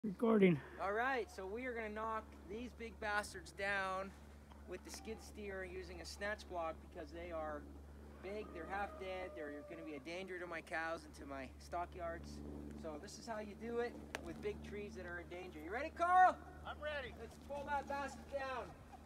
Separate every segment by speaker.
Speaker 1: Recording.
Speaker 2: All right, so we are gonna knock these big bastards down with the skid steer using a snatch block because they are big, they're half dead, they're gonna be a danger to my cows and to my stockyards. So this is how you do it with big trees that are in danger. You ready, Carl?
Speaker 3: I'm ready.
Speaker 2: Let's pull that bastard down.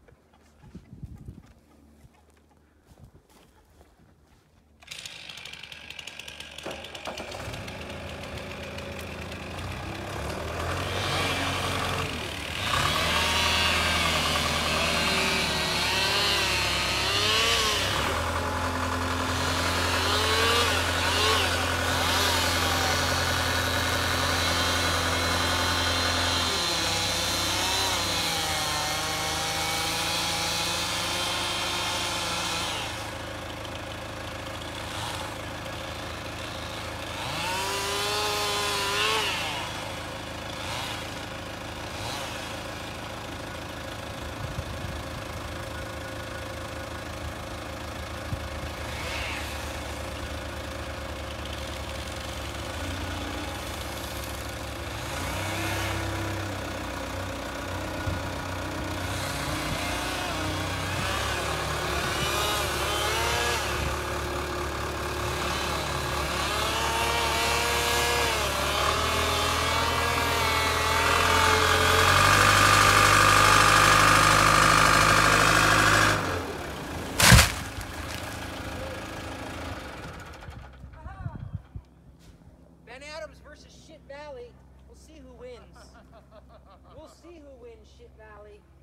Speaker 2: Ben Adams versus Shit Valley. We'll see who wins. We'll see who wins, Shit Valley.